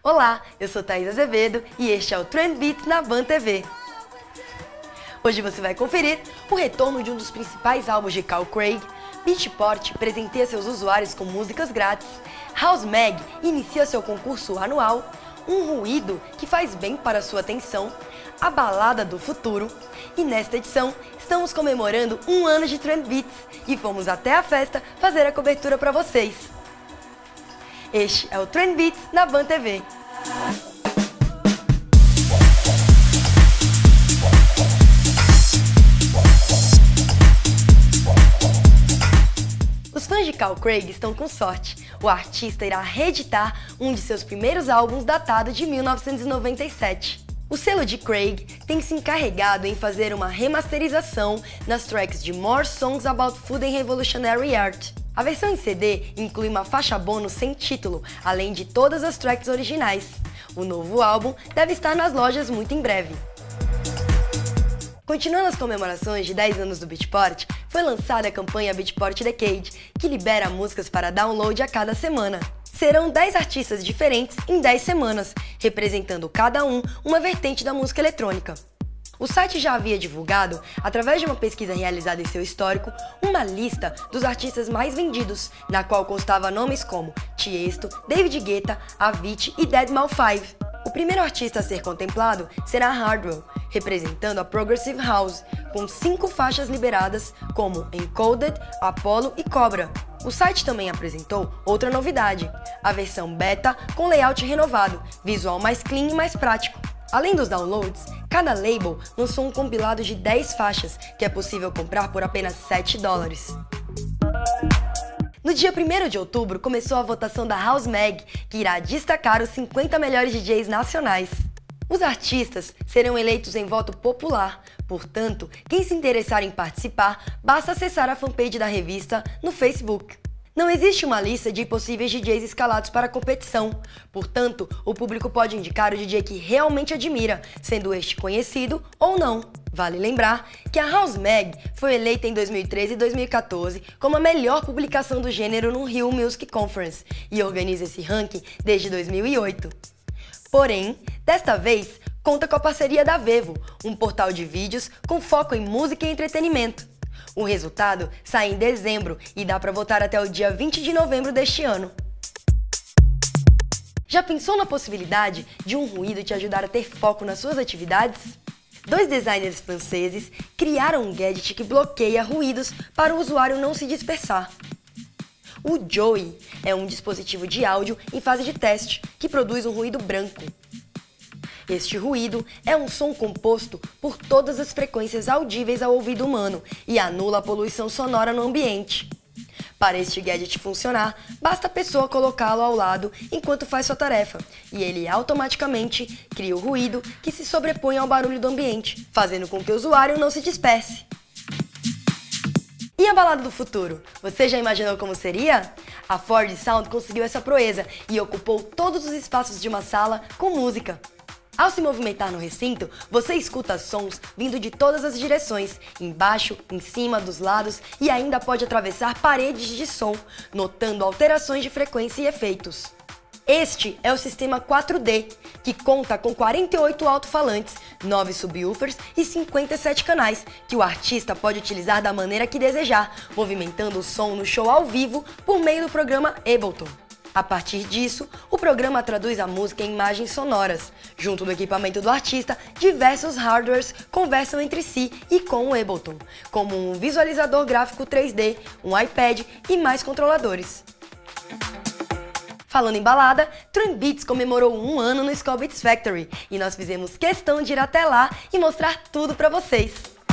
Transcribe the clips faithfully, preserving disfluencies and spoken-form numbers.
Olá, eu sou Thaís Azevedo e este é o Trend Beats na Van T V. Hoje você vai conferir o retorno de um dos principais álbuns de Carl Craig, Beatport presenteia seus usuários com músicas grátis, House Mag inicia seu concurso anual, um ruído que faz bem para sua atenção, a balada do futuro, e nesta edição estamos comemorando um ano de Trend Beats e fomos até a festa fazer a cobertura para vocês. Este é o Trend Beats na Van T V. Os fãs de Carl Craig estão com sorte. O artista irá reeditar um de seus primeiros álbuns datado de mil novecentos e noventa e sete. O selo de Craig tem se encarregado em fazer uma remasterização nas tracks de More Songs About Food and Revolutionary Art. A versão em C D inclui uma faixa bônus sem título, além de todas as tracks originais. O novo álbum deve estar nas lojas muito em breve. Continuando as comemorações de dez anos do Beatport, foi lançada a campanha Beatport Decade, que libera músicas para download a cada semana. Serão dez artistas diferentes em dez semanas, representando cada um uma vertente da música eletrônica. O site já havia divulgado, através de uma pesquisa realizada em seu histórico, uma lista dos artistas mais vendidos, na qual constava nomes como Tiesto, David Guetta, Avicii e deadmau five. O primeiro artista a ser contemplado será Hardwell, representando a Progressive House, com cinco faixas liberadas como Encoded, Apollo e Cobra. O site também apresentou outra novidade, a versão beta com layout renovado, visual mais clean e mais prático. Além dos downloads, cada label lançou um compilado de dez faixas que é possível comprar por apenas sete dólares. No dia primeiro de outubro começou a votação da House Mag, que irá destacar os cinquenta melhores D Js nacionais. Os artistas serão eleitos em voto popular, portanto, quem se interessar em participar, basta acessar a fanpage da revista no Facebook. Não existe uma lista de possíveis D Js escalados para a competição, portanto, o público pode indicar o D J que realmente admira, sendo este conhecido ou não. Vale lembrar que a House Mag foi eleita em dois mil e treze e dois mil e quatorze como a melhor publicação do gênero no Rio Music Conference e organiza esse ranking desde dois mil e oito. Porém, desta vez, conta com a parceria da Vevo, um portal de vídeos com foco em música e entretenimento. O resultado sai em dezembro e dá para votar até o dia vinte de novembro deste ano. Já pensou na possibilidade de um ruído te ajudar a ter foco nas suas atividades? Dois designers franceses criaram um gadget que bloqueia ruídos para o usuário não se dispersar. O Joey é um dispositivo de áudio em fase de teste que produz um ruído branco. Este ruído é um som composto por todas as frequências audíveis ao ouvido humano e anula a poluição sonora no ambiente. Para este gadget funcionar, basta a pessoa colocá-lo ao lado enquanto faz sua tarefa, e ele automaticamente cria o ruído que se sobrepõe ao barulho do ambiente, fazendo com que o usuário não se disperse. E a balada do futuro? Você já imaginou como seria? A Ford Sound conseguiu essa proeza e ocupou todos os espaços de uma sala com música. Ao se movimentar no recinto, você escuta sons vindo de todas as direções, embaixo, em cima, dos lados e ainda pode atravessar paredes de som, notando alterações de frequência e efeitos. Este é o sistema quatro D, que conta com quarenta e oito alto-falantes, nove subwoofers e cinquenta e sete canais, que o artista pode utilizar da maneira que desejar, movimentando o som no show ao vivo por meio do programa Ableton. A partir disso, o programa traduz a música em imagens sonoras. Junto do equipamento do artista, diversos hardwares conversam entre si e com o Ableton, como um visualizador gráfico três D, um iPad e mais controladores. Falando em balada, Trend Beats comemorou um ano no Skull Beats Factory e nós fizemos questão de ir até lá e mostrar tudo pra vocês.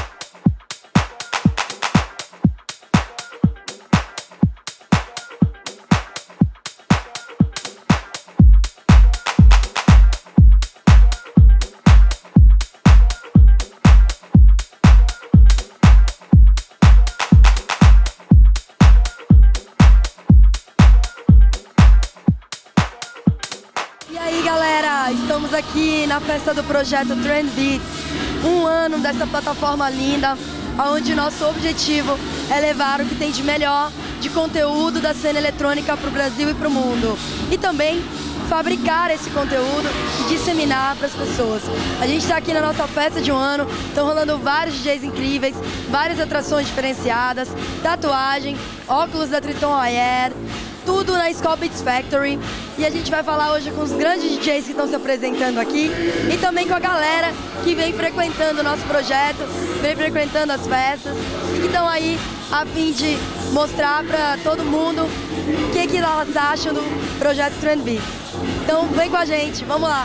E aí galera, estamos aqui na festa do projeto Trend Beats, um ano dessa plataforma linda, onde nosso objetivo é levar o que tem de melhor de conteúdo da cena eletrônica para o Brasil e para o mundo. E também fabricar esse conteúdo e disseminar para as pessoas. A gente está aqui na nossa festa de um ano, estão rolando vários D Js incríveis, várias atrações diferenciadas, tatuagem, óculos da Triton Air, tudo na Skull Beats Factory. E a gente vai falar hoje com os grandes D Js que estão se apresentando aqui e também com a galera que vem frequentando o nosso projeto, vem frequentando as festas e que estão aí a fim de mostrar para todo mundo o que, que elas acham do projeto Trend Beats. Então vem com a gente, vamos lá!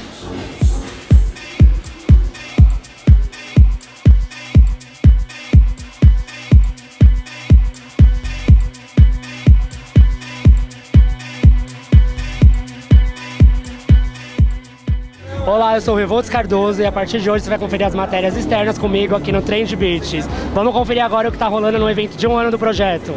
Olá, eu sou o Revoltos Cardoso e a partir de hoje você vai conferir as matérias externas comigo aqui no Trend Beats. Vamos conferir agora o que está rolando no evento de um ano do projeto.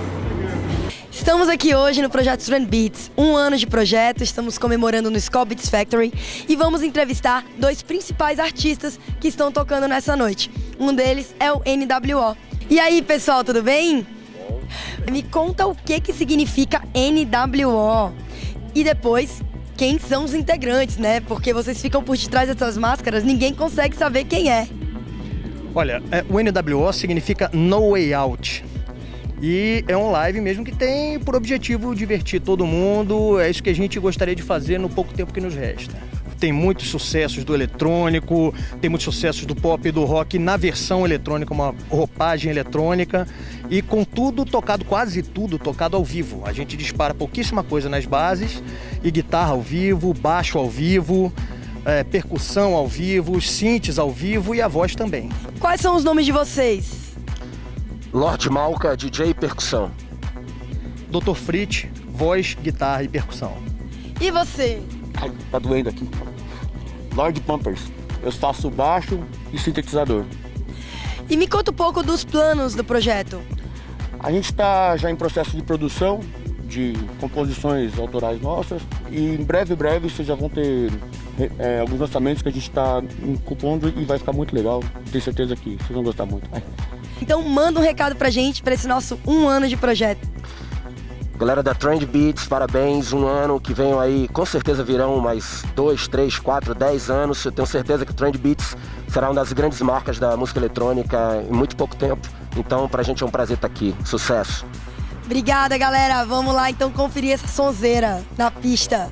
Estamos aqui hoje no projeto Trend Beats, um ano de projeto, estamos comemorando no Skull Beats Factory e vamos entrevistar dois principais artistas que estão tocando nessa noite. Um deles é o N W O. E aí, pessoal, tudo bem? Me conta o que que significa N W O e depois quem são os integrantes, né? Porque vocês ficam por detrás dessas máscaras, ninguém consegue saber quem é. Olha, o N W O significa No Way Out. E é um live mesmo que tem por objetivo divertir todo mundo. É isso que a gente gostaria de fazer no pouco tempo que nos resta. Tem muitos sucessos do eletrônico, tem muitos sucessos do pop e do rock na versão eletrônica, uma roupagem eletrônica. E com tudo tocado, quase tudo tocado ao vivo. A gente dispara pouquíssima coisa nas bases, e guitarra ao vivo, baixo ao vivo, é, percussão ao vivo, synths ao vivo e a voz também. Quais são os nomes de vocês? Lorde Malca, D J e percussão. doutor Fritz, voz, guitarra e percussão. E você? Ai, tá doendo aqui. Lorde Pampers, eu faço baixo e sintetizador. E me conta um pouco dos planos do projeto. A gente está já em processo de produção de composições autorais nossas e em breve, breve, vocês já vão ter é, alguns lançamentos que a gente está compondo e vai ficar muito legal. Tenho certeza que vocês vão gostar muito. Então manda um recado pra gente, pra esse nosso um ano de projeto. Galera da Trend Beats, parabéns, um ano que venham aí, com certeza virão mais dois, três, quatro, dez anos. Eu tenho certeza que o Trend Beats será uma das grandes marcas da música eletrônica em muito pouco tempo. Então pra gente é um prazer estar aqui. Sucesso! Obrigada, galera. Vamos lá então conferir essa sonzeira na pista.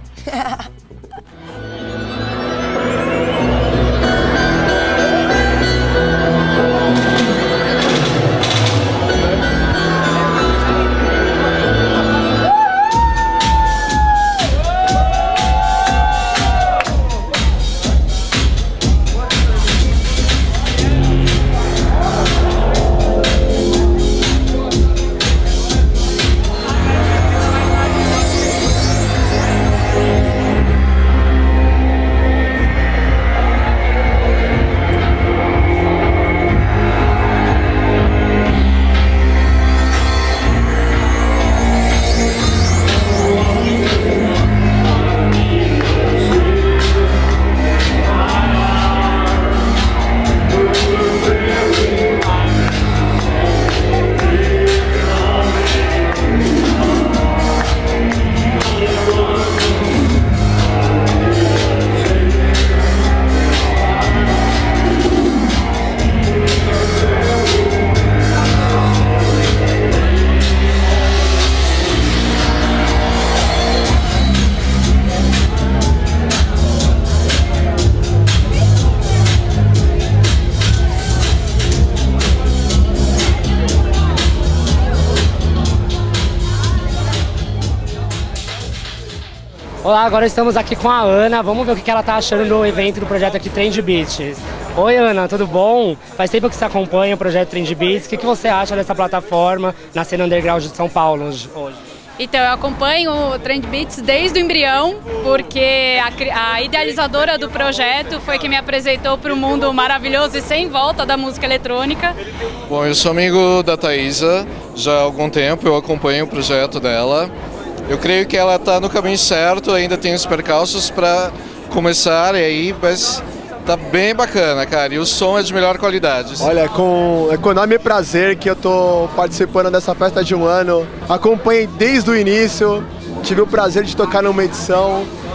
Olá, agora estamos aqui com a Ana, vamos ver o que ela tá achando do evento do projeto aqui Trend Beats. Oi Ana, tudo bom? Faz tempo que você acompanha o projeto Trend Beats, o que, que você acha dessa plataforma na cena underground de São Paulo hoje? Então, eu acompanho o Trend Beats desde o embrião, porque a, a idealizadora do projeto foi quem me apresentou para o mundo maravilhoso e sem volta da música eletrônica. Bom, eu sou amigo da Thaisa já há algum tempo, eu acompanho o projeto dela. Eu creio que ela está no caminho certo, ainda tem os percalços para começar e aí, mas tá bem bacana, cara, e o som é de melhor qualidade. Olha, com, é com enorme prazer que eu tô participando dessa festa de um ano. Acompanhei desde o início, tive o prazer de tocar numa edição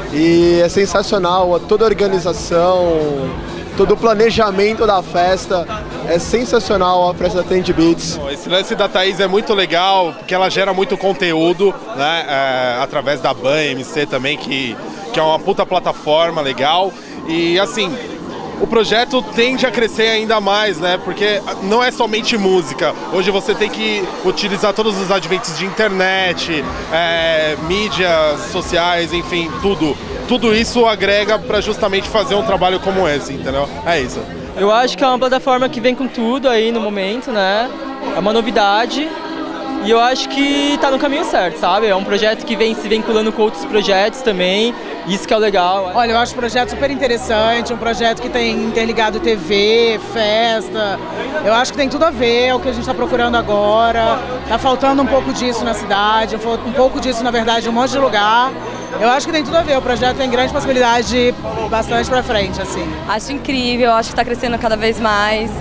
E é sensacional, toda a organização, todo o planejamento da festa, é sensacional a festa da Trend Beats. Esse lance da Thaís é muito legal, porque ela gera muito conteúdo, né, é, através da Ban M C também, que, que é uma puta plataforma legal. E assim, o projeto tende a crescer ainda mais, né? Porque não é somente música. Hoje você tem que utilizar todos os adventos de internet, é, mídias sociais, enfim, tudo. Tudo isso agrega para justamente fazer um trabalho como esse, entendeu? É isso. Eu acho que é uma plataforma que vem com tudo aí no momento, né? É uma novidade. E eu acho que tá no caminho certo, sabe? É um projeto que vem se vinculando com outros projetos também, isso que é o legal. Olha, eu acho o projeto super interessante, um projeto que tem interligado T V, festa. Eu acho que tem tudo a ver, é o que a gente está procurando agora. Tá faltando um pouco disso na cidade, um pouco disso, na verdade, em um monte de lugar. Eu acho que tem tudo a ver, o projeto tem grande possibilidade de ir bastante pra frente, assim. Acho incrível, acho que está crescendo cada vez mais.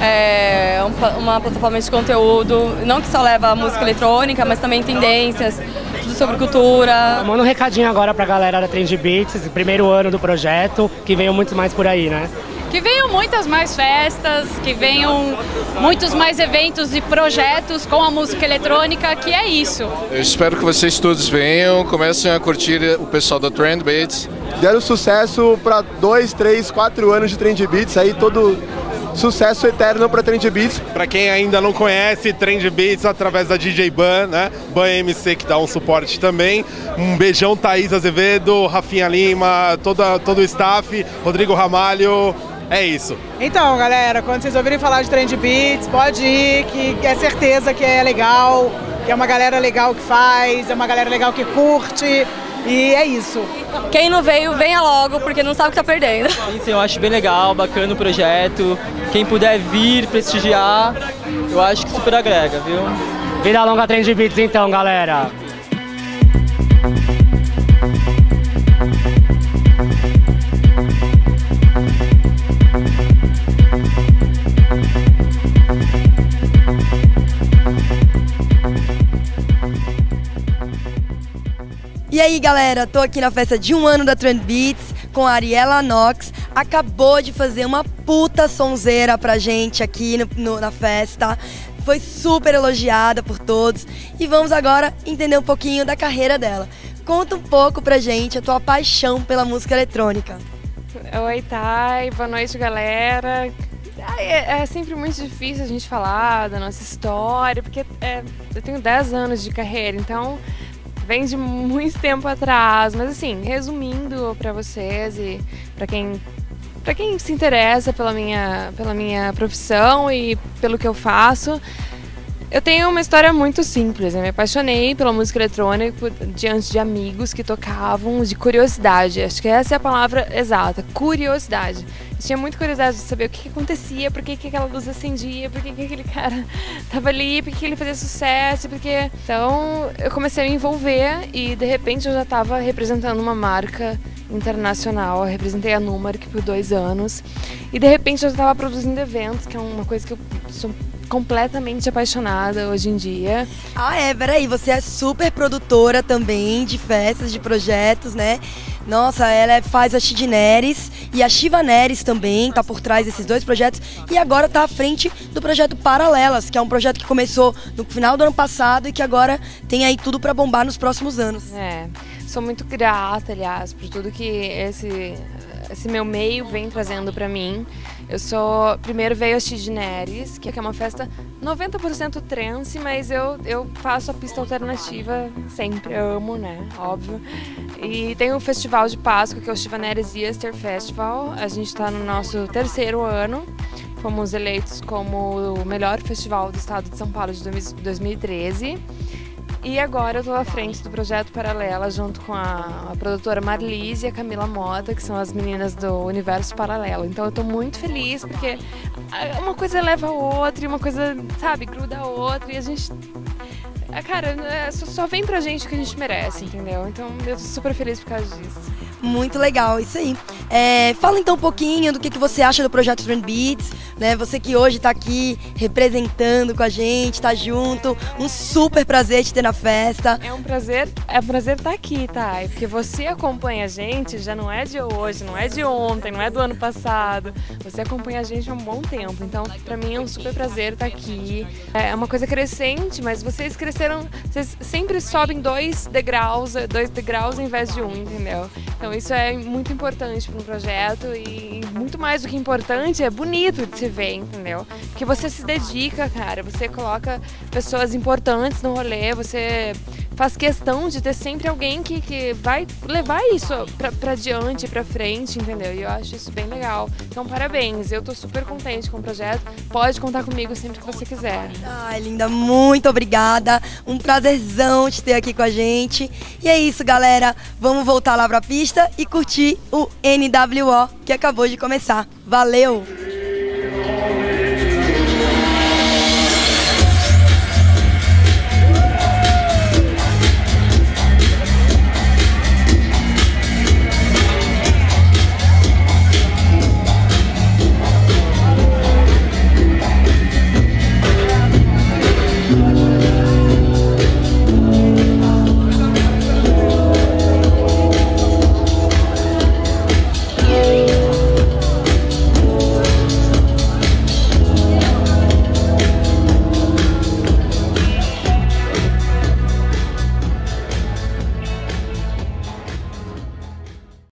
É uma plataforma de conteúdo, não que só leva a música eletrônica, mas também tendências, tudo sobre cultura. Manda um recadinho agora pra galera da Trend Beats, primeiro ano do projeto, que venham muito mais por aí, né? Que venham muitas mais festas, que venham muitos mais eventos e projetos com a música eletrônica, que é isso. Eu espero que vocês todos venham, comecem a curtir o pessoal da Trend Beats. Deram sucesso para dois, três, quatro anos de Trend Beats, aí todo sucesso eterno para Trend Beats. Para quem ainda não conhece, Trend Beats através da D J Ban, né? Ban M C que dá um suporte também. Um beijão, Thaís Azevedo, Rafinha Lima, toda, todo o staff, Rodrigo Ramalho. É isso. Então, galera, quando vocês ouvirem falar de Trend Beats, pode ir, que é certeza que é legal, que é uma galera legal que faz, é uma galera legal que curte, e é isso. Quem não veio, venha logo, porque não sabe o que tá perdendo. Isso eu acho bem legal, bacana o projeto. Quem puder vir, prestigiar, eu acho que super agrega, viu? Vida longa Trend Beats então, galera. E aí, galera, tô aqui na festa de um ano da Trend Beats com a Ariela Knox. Acabou de fazer uma puta sonzeira pra gente aqui no, no, na festa. Foi super elogiada por todos. E vamos agora entender um pouquinho da carreira dela. Conta um pouco pra gente a tua paixão pela música eletrônica. Oi, Thay. Boa noite, galera. É, é sempre muito difícil a gente falar da nossa história, porque é, eu tenho dez anos de carreira, então vem de muito tempo atrás. Mas assim, resumindo para vocês e para quem, para quem se interessa pela minha, pela minha profissão e pelo que eu faço, eu tenho uma história muito simples. Eu me apaixonei pela música eletrônica diante de amigos que tocavam, de curiosidade. Acho que essa é a palavra exata, curiosidade. Eu tinha muita curiosidade de saber o que, que acontecia, por que, que aquela luz acendia, por que, que aquele cara tava ali, por que, que ele fazia sucesso, porque... Então eu comecei a me envolver e de repente eu já estava representando uma marca internacional. Eu representei a Numark por dois anos e de repente eu já estava produzindo eventos, que é uma coisa que eu sou completamente apaixonada hoje em dia. Ah, é, peraí, você é super produtora também de festas, de projetos, né? Nossa, ela faz a Shid Neres e a Shiva Neres também, tá por trás desses dois projetos e agora tá à frente do projeto Paralelas, que é um projeto que começou no final do ano passado e que agora tem aí tudo pra bombar nos próximos anos. É, sou muito grata, aliás, por tudo que esse, esse meu meio vem trazendo pra mim. Eu sou... Primeiro veio a Shid Neres, que é uma festa noventa por cento trance, mas eu, eu faço a pista alternativa sempre, eu amo, né? Óbvio. E tem o Festival de Páscoa, que é o Shiva Neres Easter Festival. A gente está no nosso terceiro ano. Fomos eleitos como o melhor festival do estado de São Paulo de dois mil e treze. E agora eu estou à frente do projeto Paralela, junto com a, a produtora Marlise e a Camila Mota, que são as meninas do Universo Paralelo. Então eu estou muito feliz, porque uma coisa leva a outra, e uma coisa, sabe, gruda a outra, e a gente... Cara, só, só vem pra gente o que a gente merece, entendeu? Então eu tô super feliz por causa disso. Muito legal, isso aí. É, fala então um pouquinho do que, que você acha do projeto Trend Beats, né? Você que hoje tá aqui representando com a gente, tá junto. Um super prazer te ter na festa. É um prazer, é um prazer estar aqui, tá? Porque você acompanha a gente, já não é de hoje, não é de ontem, não é do ano passado. Você acompanha a gente há um bom tempo. Então, pra mim é um super prazer estar aqui. É uma coisa crescente, mas vocês cresceram, vocês sempre sobem dois degraus, dois degraus ao invés de um, entendeu? Então isso é muito importante para um projeto e muito mais do que importante, é bonito de se ver, entendeu? Porque você se dedica, cara, você coloca pessoas importantes no rolê, você faz questão de ter sempre alguém que, que vai levar isso pra, pra diante, pra frente, entendeu? E eu acho isso bem legal. Então, parabéns, eu tô super contente com o projeto. Pode contar comigo sempre que você quiser. Ai, linda, muito obrigada. Um prazerzão te ter aqui com a gente. E é isso, galera. Vamos voltar lá pra pista e curtir o N W O que acabou de começar. Valeu!